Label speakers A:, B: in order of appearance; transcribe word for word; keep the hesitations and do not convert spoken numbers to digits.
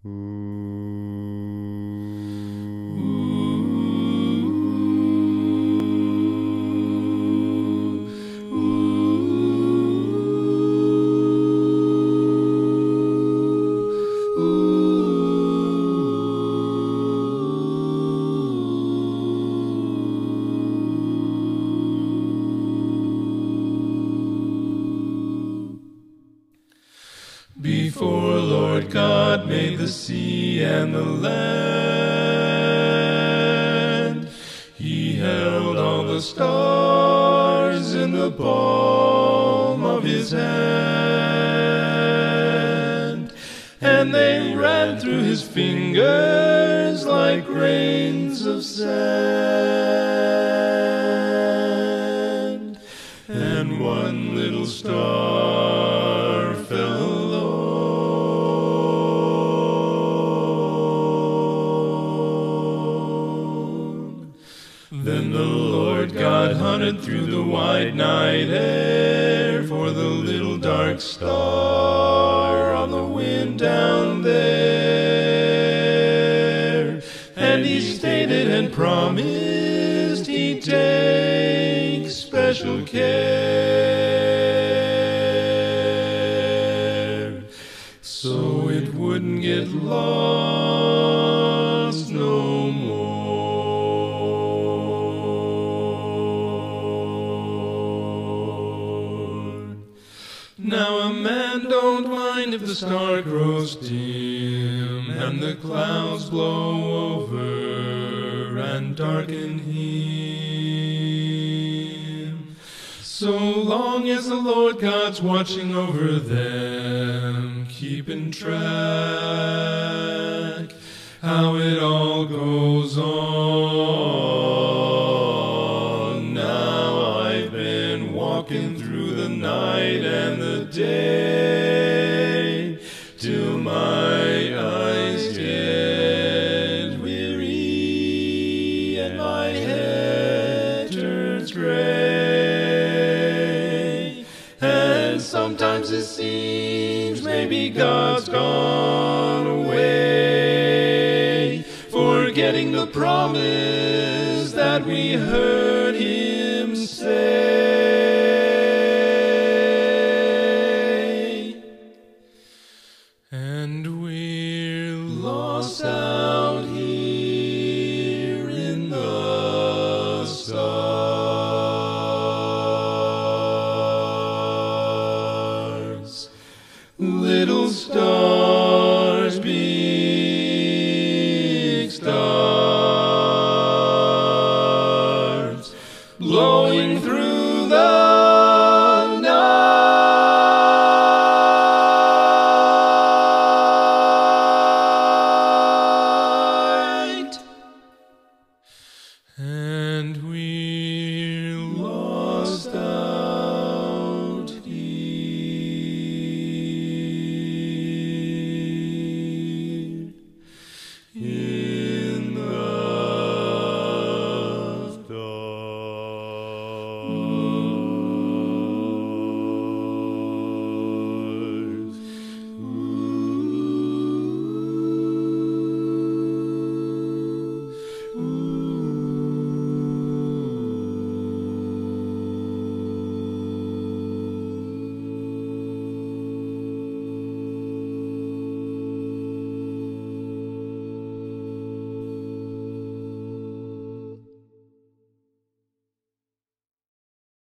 A: Before Lord God made the sea and the land, he held all the stars in the palm of his hand, and they ran through his fingers like grains of sand, and one little star fell alone. Then the Lord God hunted through the wide night air for the little dark star on the wind down there, and he stated and promised he'd take special care so it wouldn't get lost no more. Now a man don't mind if the star grows dim and the clouds blow over and darken him, so long as the Lord God's watching over them, keeping track how it all goes on. Now I've been walking through the night and the day till my eyes get weary and my head turns gray, and sometimes it seems maybe God's gone away, forgetting the promise that we heard him say. And we're lost out